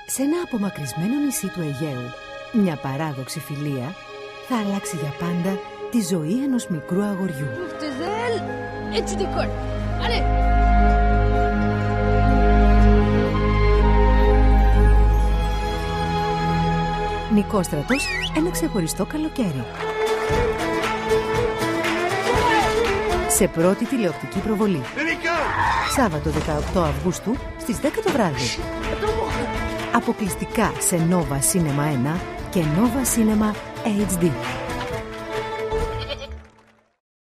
Σε ένα απομακρυσμένο νησί του Αιγαίου, μια παράδοξη φιλία θα αλλάξει για πάντα τη ζωή ενός μικρού αγοριού. Νικόστρατος, ένα ξεχωριστό καλοκαίρι. Σε πρώτη τηλεοπτική προβολή. Σάββατο 18 Αυγούστου στις 10 το βράδυ. Αποκλειστικά σε Nova Cinema 1 και Nova Cinema HD.